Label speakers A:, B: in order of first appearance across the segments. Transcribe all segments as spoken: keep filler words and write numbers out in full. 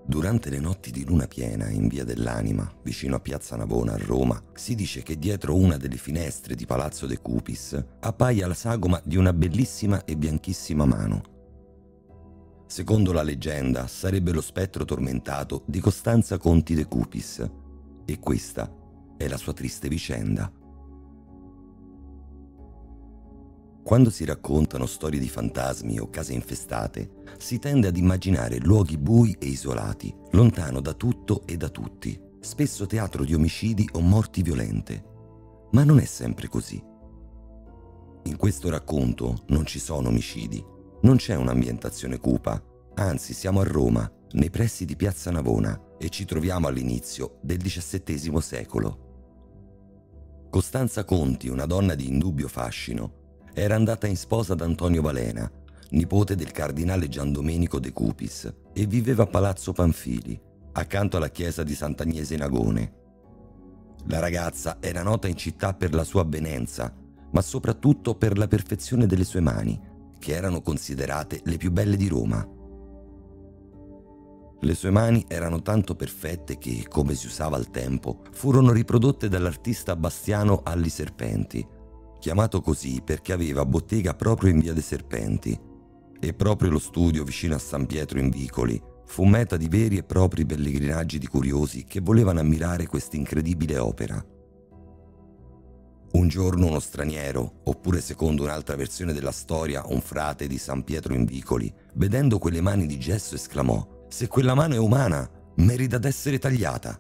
A: Durante le notti di luna piena in Via dell'Anima, vicino a Piazza Navona a Roma, si dice che dietro una delle finestre di Palazzo De Cupis appaia la sagoma di una bellissima e bianchissima mano. Secondo la leggenda, sarebbe lo spettro tormentato di Costanza Conti De Cupis, e questa è la sua triste vicenda. Quando si raccontano storie di fantasmi o case infestate, si tende ad immaginare luoghi bui e isolati, lontano da tutto e da tutti, spesso teatro di omicidi o morti violente. Ma non è sempre così. In questo racconto non ci sono omicidi, non c'è un'ambientazione cupa, anzi siamo a Roma, nei pressi di Piazza Navona, e ci troviamo all'inizio del diciassettesimo secolo. Costanza Conti, una donna di indubbio fascino, era andata in sposa da Antonio Valena, nipote del cardinale Gian Domenico De Cupis, e viveva a Palazzo Panfili, accanto alla chiesa di Sant'Agnese in Agone. La ragazza era nota in città per la sua avvenenza, ma soprattutto per la perfezione delle sue mani, che erano considerate le più belle di Roma. Le sue mani erano tanto perfette che, come si usava al tempo, furono riprodotte dall'artista Bastiano Alli Serpenti, chiamato così perché aveva bottega proprio in Via dei Serpenti, e proprio lo studio vicino a San Pietro in Vicoli fu meta di veri e propri pellegrinaggi di curiosi che volevano ammirare questa incredibile opera. Un giorno uno straniero, oppure secondo un'altra versione della storia un frate di San Pietro in Vicoli, vedendo quelle mani di gesso esclamò: «Se quella mano è umana, merita d'essere tagliata!»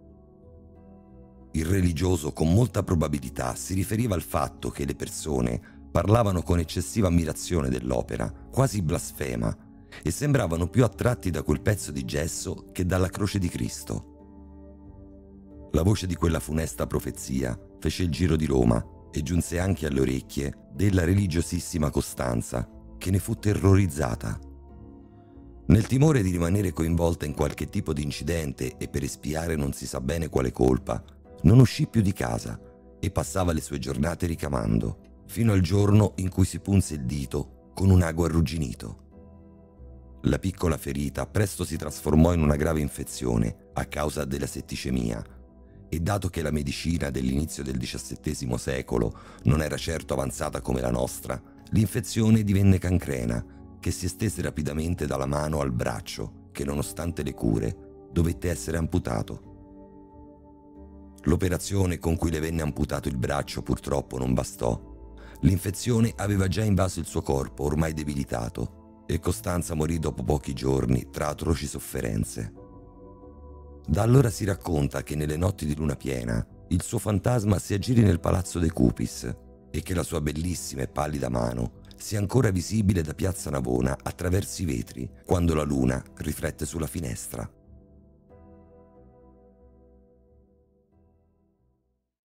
A: Il religioso con molta probabilità si riferiva al fatto che le persone parlavano con eccessiva ammirazione dell'opera, quasi blasfema, e sembravano più attratti da quel pezzo di gesso che dalla croce di Cristo. La voce di quella funesta profezia fece il giro di Roma e giunse anche alle orecchie della religiosissima Costanza, che ne fu terrorizzata. Nel timore di rimanere coinvolta in qualche tipo di incidente e per espiare non si sa bene quale colpa, non uscì più di casa e passava le sue giornate ricamando, fino al giorno in cui si punse il dito con un ago arrugginito. La piccola ferita presto si trasformò in una grave infezione a causa della setticemia, e dato che la medicina dell'inizio del diciassettesimo secolo non era certo avanzata come la nostra, l'infezione divenne cancrena, che si estese rapidamente dalla mano al braccio, che nonostante le cure dovette essere amputato. L'operazione con cui le venne amputato il braccio purtroppo non bastò. L'infezione aveva già invaso il suo corpo, ormai debilitato, e Costanza morì dopo pochi giorni tra atroci sofferenze. Da allora si racconta che nelle notti di luna piena il suo fantasma si aggiri nel palazzo De Cupis e che la sua bellissima e pallida mano sia ancora visibile da Piazza Navona attraverso i vetri quando la luna riflette sulla finestra.